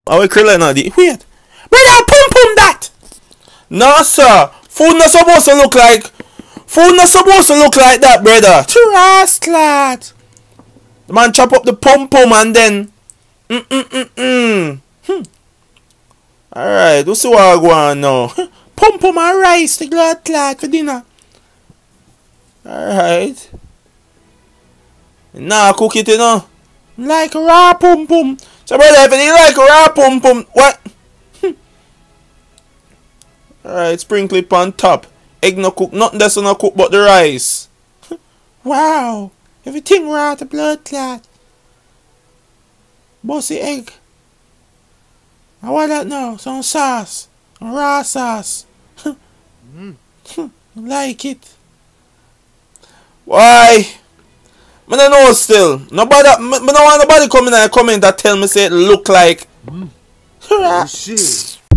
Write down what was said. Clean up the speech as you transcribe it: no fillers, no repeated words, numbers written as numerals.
How we krill now? Wait. Brother, pum pum that! No, sir. Food not supposed to look like. Food not supposed to look like that, brother. Trust lad. The man chop up the pum pum and then. Alright, we'll see what I go on now. Pum pum and rice, the glad lad for dinner. Alright. Nah, cook it, you know. Like raw pum pum. So, brother, if you like raw pum pum, what? Alright, sprinkle it on top. Egg no cook, nothing that's no cook but the rice. Wow, everything raw, the blood clot. Bossy egg. I want that now, some sauce. Some raw sauce. Like it. Why? I don't know still. Nobody, I don't want nobody come in and comment that tell me say it look like. Oh, shit.